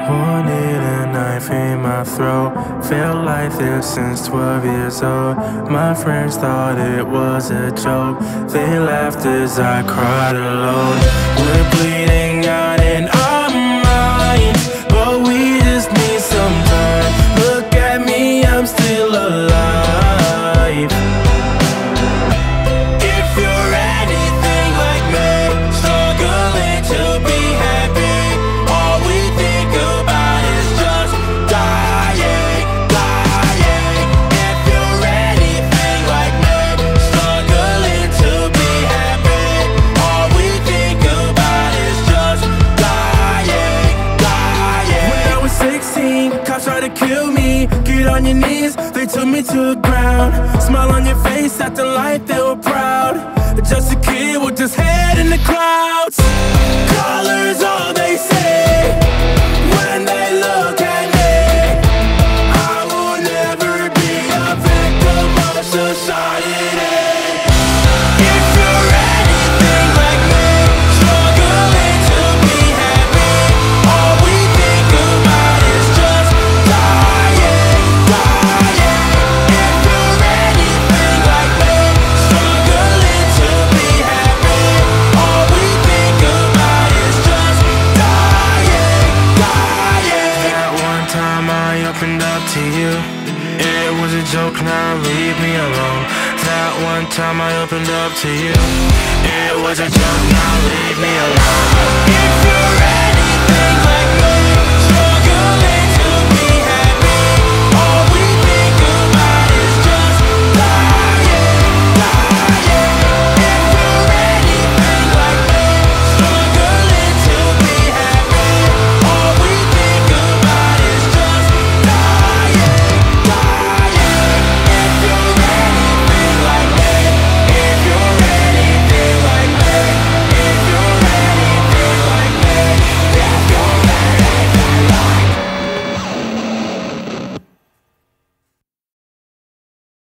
Wanted a knife in my throat. Felt like this since 12 years old. My friends thought it was a joke. They laughed as I cried alone. We're bleeding out in our minds, but we just need some time. Look at me, I'm still alive. If you're anything like me, struggling to be happy, all we think about is just dying, dying. If you're anything like me, struggling to be happy, all we think about is just dying, dying. When I was 16, cops tried to kill me. Get on your knees, they took me to the ground. Smile on your face, acting like they were proud. Just a kid with his head in the clouds. Colors, all they say when they look at me. I will never be a victim of society. If you're anything like me, struggling to be happy, all we think about is just dying, dying. If you're anything like me, struggling to be happy, all we think about is just dying, dying. That one time I opened up to you, it was a joke, now leave me alone. That one time I opened up to you, it was a joke, now leave me alone. If you're